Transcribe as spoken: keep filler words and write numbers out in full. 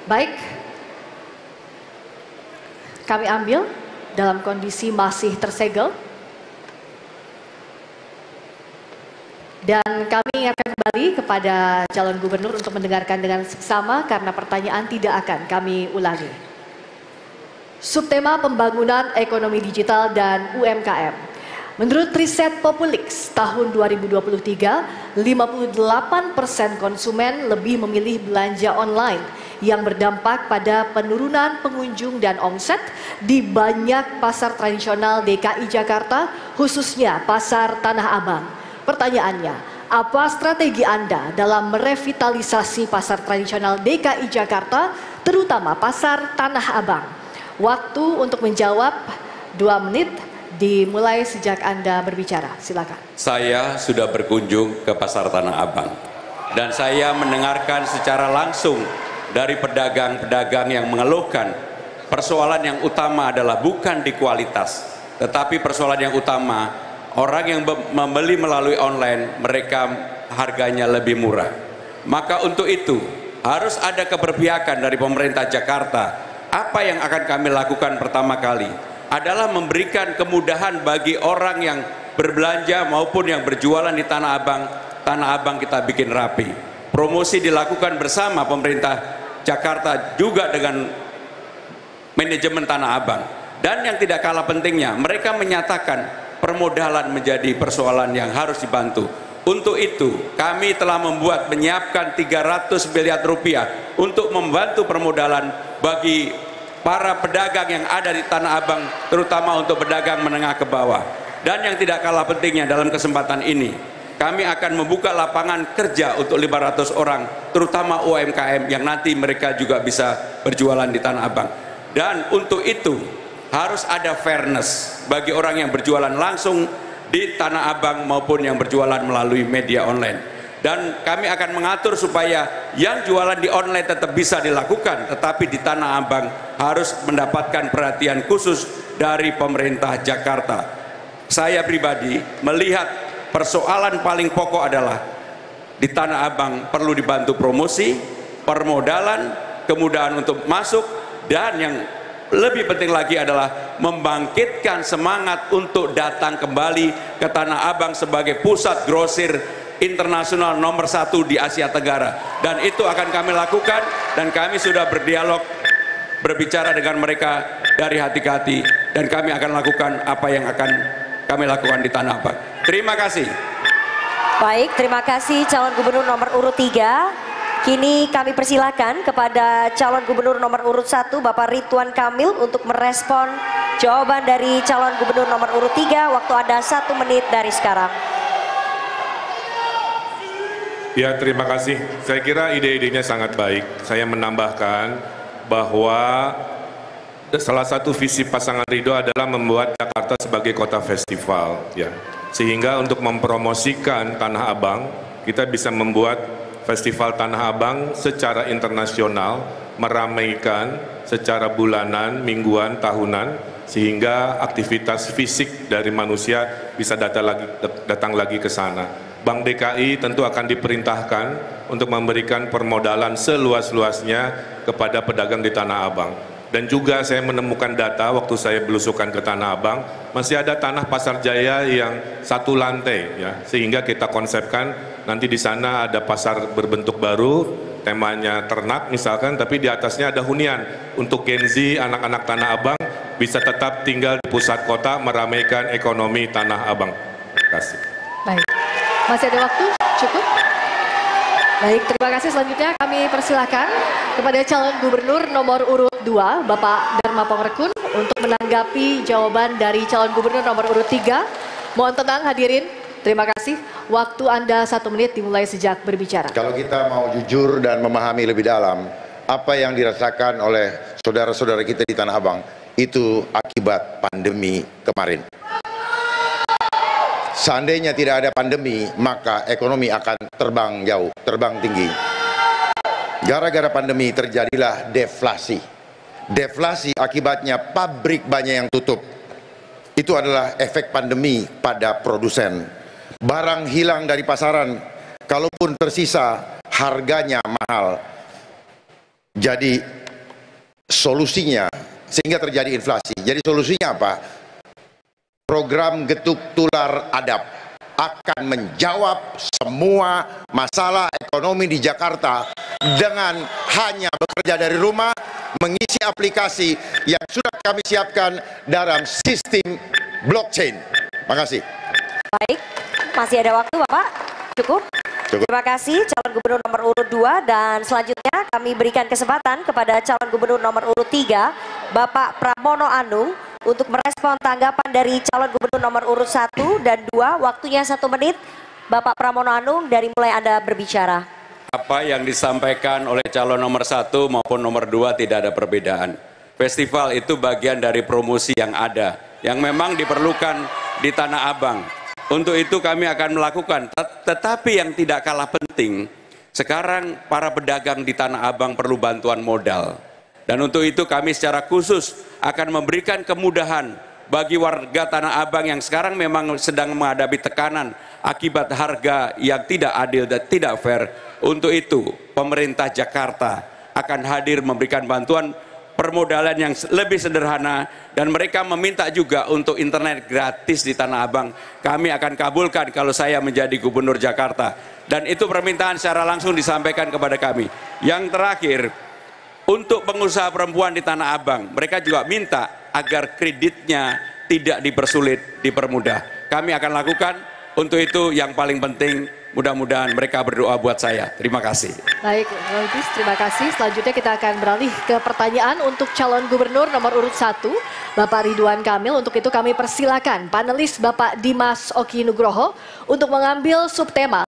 Baik, kami ambil dalam kondisi masih tersegel. Dan kami akan kembali kepada calon gubernur untuk mendengarkan dengan seksama karena pertanyaan tidak akan kami ulangi. Subtema pembangunan ekonomi digital dan U M K M. Menurut riset Populix tahun dua ribu dua puluh tiga, lima puluh delapan persen konsumen lebih memilih belanja online yang berdampak pada penurunan pengunjung dan omset di banyak pasar tradisional D K I Jakarta, khususnya pasar Tanah Abang. Pertanyaannya, apa strategi Anda dalam merevitalisasi pasar tradisional D K I Jakarta, terutama pasar Tanah Abang? Waktu untuk menjawab dua menit dimulai sejak Anda berbicara. Silakan. Saya sudah berkunjung ke pasar Tanah Abang dan saya mendengarkan secara langsung dari pedagang-pedagang yang mengeluhkan persoalan yang utama adalah bukan di kualitas, tetapi persoalan yang utama orang yang membeli melalui online mereka harganya lebih murah. Maka untuk itu harus ada keberpihakan dari pemerintah Jakarta. Apa yang akan kami lakukan pertama kali adalah memberikan kemudahan bagi orang yang berbelanja maupun yang berjualan di Tanah Abang. Tanah Abang kita bikin rapi. Promosi dilakukan bersama pemerintah Jakarta juga dengan manajemen Tanah Abang. Dan yang tidak kalah pentingnya, mereka menyatakan permodalan menjadi persoalan yang harus dibantu. Untuk itu, kami telah membuat menyiapkan tiga ratus miliar rupiah untuk membantu permodalan bagi para pedagang yang ada di Tanah Abang, terutama untuk pedagang menengah ke bawah. Dan yang tidak kalah pentingnya dalam kesempatan ini, kami akan membuka lapangan kerja untuk lima ratus orang, terutama U M K M yang nanti mereka juga bisa berjualan di Tanah Abang. Dan untuk itu harus ada fairness bagi orang yang berjualan langsung di Tanah Abang maupun yang berjualan melalui media online. Dan kami akan mengatur supaya yang jualan di online tetap bisa dilakukan, tetapi di Tanah Abang harus mendapatkan perhatian khusus dari pemerintah Jakarta. Saya pribadi melihat persoalan paling pokok adalah di Tanah Abang perlu dibantu promosi, permodalan, kemudahan untuk masuk, dan yang lebih penting lagi adalah membangkitkan semangat untuk datang kembali ke Tanah Abang sebagai pusat grosir internasional nomor satu di Asia Tenggara. Dan itu akan kami lakukan, dan kami sudah berdialog, berbicara dengan mereka dari hati ke hati, dan kami akan lakukan apa yang akan kami lakukan di Tanah Abang. Terima kasih. Baik, terima kasih calon gubernur nomor urut tiga. Kini kami persilakan kepada calon gubernur nomor urut satu Bapak Ridwan Kamil untuk merespon jawaban dari calon gubernur nomor urut tiga. Waktu Anda satu menit dari sekarang. Ya, terima kasih. Saya kira ide-idenya sangat baik. Saya menambahkan bahwa salah satu visi pasangan Ridho adalah membuat Jakarta sebagai kota festival, ya. Sehingga untuk mempromosikan Tanah Abang, kita bisa membuat Festival Tanah Abang secara internasional, meramaikan secara bulanan, mingguan, tahunan, sehingga aktivitas fisik dari manusia bisa datang lagi, datang lagi ke sana. Bank D K I tentu akan diperintahkan untuk memberikan permodalan seluas-luasnya kepada pedagang di Tanah Abang. Dan juga saya menemukan data waktu saya belusukan ke Tanah Abang, masih ada tanah Pasar Jaya yang satu lantai, ya, sehingga kita konsepkan nanti di sana ada pasar berbentuk baru, temanya ternak misalkan, tapi di atasnya ada hunian untuk Gen Z, anak-anak Tanah Abang bisa tetap tinggal di pusat kota, meramaikan ekonomi Tanah Abang. Terima kasih. Baik, masih ada waktu? Cukup? Baik, terima kasih. Selanjutnya kami persilakan kepada calon gubernur nomor urut dua, Bapak Dharma Pongrekun, untuk menanggapi jawaban dari calon gubernur nomor urut tiga. Mohon tenang hadirin, terima kasih. Waktu Anda satu menit dimulai sejak berbicara. Kalau kita mau jujur dan memahami lebih dalam apa yang dirasakan oleh saudara-saudara kita di Tanah Abang, itu akibat pandemi kemarin. Seandainya tidak ada pandemi, maka ekonomi akan terbang jauh, terbang tinggi. Gara-gara pandemi terjadilah deflasi. Deflasi akibatnya pabrik banyak yang tutup. Itu adalah efek pandemi pada produsen. Barang hilang dari pasaran, kalaupun tersisa harganya mahal. Jadi solusinya sehingga terjadi inflasi. Jadi solusinya apa? Program Getuk Tular Adab akan menjawab semua masalah ekonomi di Jakarta dengan hanya bekerja dari rumah, mengisi aplikasi yang sudah kami siapkan dalam sistem blockchain. Terima kasih. Baik, masih ada waktu Bapak? Cukup? Cukup. Terima kasih calon gubernur nomor urut dua, dan selanjutnya kami berikan kesempatan kepada calon gubernur nomor urut tiga, Bapak Pramono Anung, untuk merespon tanggapan dari calon gubernur nomor urut satu dan dua. Waktunya satu menit. Bapak Pramono Anung, dari mulai Anda berbicara. Apa yang disampaikan oleh calon nomor satu maupun nomor dua tidak ada perbedaan. Festival itu bagian dari promosi yang ada, yang memang diperlukan di Tanah Abang. Untuk itu kami akan melakukan, tetapi yang tidak kalah penting, sekarang para pedagang di Tanah Abang perlu bantuan modal. Dan untuk itu kami secara khusus akan memberikan kemudahan bagi warga Tanah Abang yang sekarang memang sedang menghadapi tekanan akibat harga yang tidak adil dan tidak fair. Untuk itu pemerintah Jakarta akan hadir memberikan bantuan permodalan yang lebih sederhana, dan mereka meminta juga untuk internet gratis di Tanah Abang. Kami akan kabulkan kalau saya menjadi gubernur Jakarta, dan itu permintaan secara langsung disampaikan kepada kami. Yang terakhir, untuk pengusaha perempuan di Tanah Abang, mereka juga minta agar kreditnya tidak dipersulit, dipermudah. Kami akan lakukan. Untuk itu yang paling penting, mudah-mudahan mereka berdoa buat saya. Terima kasih. Baik, Roytis, terima kasih. Selanjutnya kita akan beralih ke pertanyaan untuk calon gubernur nomor urut satu, Bapak Ridwan Kamil. Untuk itu kami persilakan panelis Bapak Dimas Oki Nugroho untuk mengambil subtema